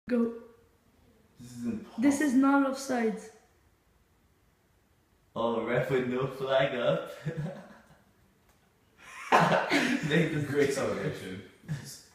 Go. This is impossible. This is not offsides. Oh, ref with no flag up. Great celebration.